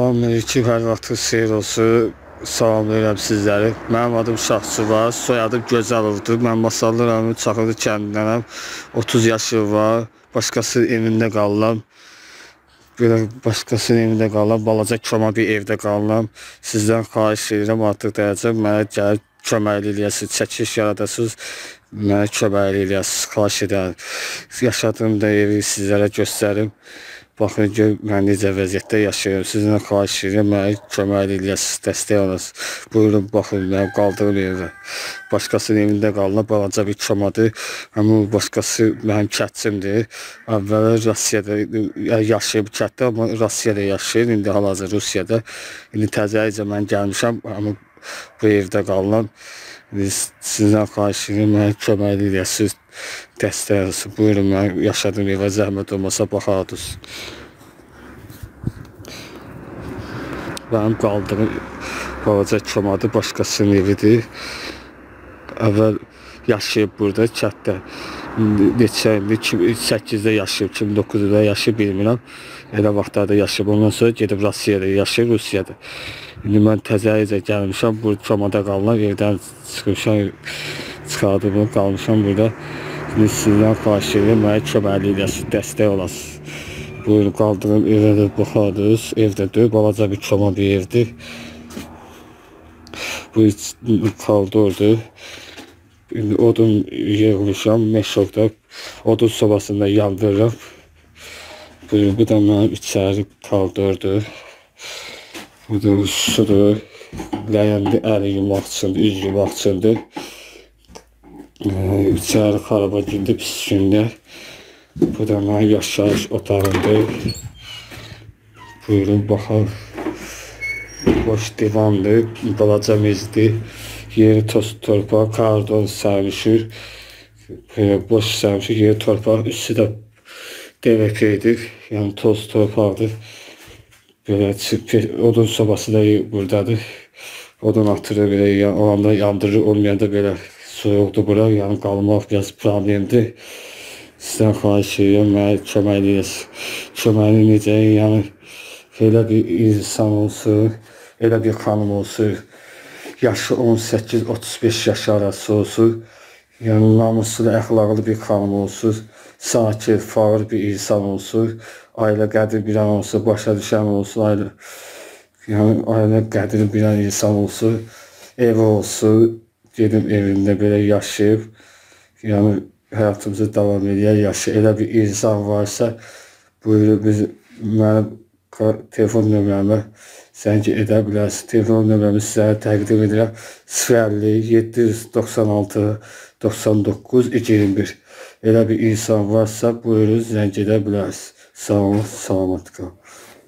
Salamünaleyküm, hər vaxtınız xeyir olsun. Salamlayıram sizləri. Mənim adım Şahçı var, soyadım Gözəlovdur. Mən Masallı rayonu Çaxılı kəndindənəm. 30 yaşım var. Başqasının evində qalıram. Belə başqasının evində qalıram. Balaca koma bir evdə qalıram. Sizdən xahiş edirəm, artıq dəyəcəm. Mənə gəlib köməkli eləyəsiniz, çəkiliş yaradasınız. Mənə köməkli eləyəsiniz, xahiş edirəm. Yaşadığım da evi sizlərə göstərim. Baxın ki, mən necə vəziyyətdə yaşayıram. Sizdən xahiş edirəm, mənə köməkli eləyəsiniz, dəstək olasınız. Buyurun, baxın, mənim qaldığım evdə. Başqasının evində qalıram, balaca bir komadır. Həmin başqası mənim kətçimdir. Əvvələ Rusiyada yaşayıb kətdə, amma Rusiyada yaşayır. İndi hal-hazır Rusiyada. İndi təzəcə mən gəlmişəm, amma bu evdə qalıram. Sizdən xahiş edirəm, mənə köməkli eləyəsiniz, dəstək olasınız. Buyurun, mən yaşadığım evə zəhmət olmasa baxardınız. Mənim qaldığım balaca komadır, başqasının evidir. Əvvəl yaşayıb burada, kətdə. Neçə ildir, 2008-də yaşayıb, 2009-da yaşayıb, bilmirəm. Elə vaxtlarda yaşayıb, ondan sonra gedib Rusiyada yaşayıb, Rusiyada. İndi mən təzəcə gəlmişəm, bu komada qalıram, evdən çıxmışam, çıxardım, qalmışam burada. İndi sizdən xahiş edirəm, mənə köməkli eləyəsiniz, dəstək olasınız. Buyurun, qaldığım evə də baxardınız, evdədir, balaca bir koma bir evdir. Bu kaldırdır. İndi odun yığmışam, meşokda, odun sobasında yandırırım. Buyurun, bu da mənim içəri kaldırdır. Bu da sudur, ləyəndi, əli yumaq üçündür, üz yumaq üçündür. İçəri xaraba gündür, pis gündə. Bu da mənim yaşayış otağımdır. Buyurun, baxın. Boş divandır, balaca mezdir. Yeri toz torpaq, kardon sərmişir. Boş sərmişir, yeri torpaq, üstü də DVP-dir, yəni toz torpaqdır. Belə odun sobası da buradadır. Odun atırır, belə olanda yandırır, olmayanda belə soyuqdur bura, yəni qalmaq biraz problemdir. Sizdən xahiş edirəm, mənə köməkli eləyəsiniz. Köməkli necə, yəni elə bir insan olsun, elə bir xanım olsun, yaşı 18-35 yaş arası olsun, yəni namuslu, əxlaqlı bir xanım olsun, sakit, fağır bir insan olsun, ailə qədri bilən olsun, başa düşən olsun, ailə qədri bilən insan olsun, evi olsun, gedib evində belə yaşayıb, yəni həyatımızı davam edən yaşayıb, elə bir insan varsa, buyurun, mənim telefon nömrəmə zəng edə bilərsiniz. Telefon nömrəmi sizə təqdim edirəm. 050-796-99-21. Elə bir insan varsa, buyurun, zəng edə bilərsiniz. Sağ olun, salamat qalın.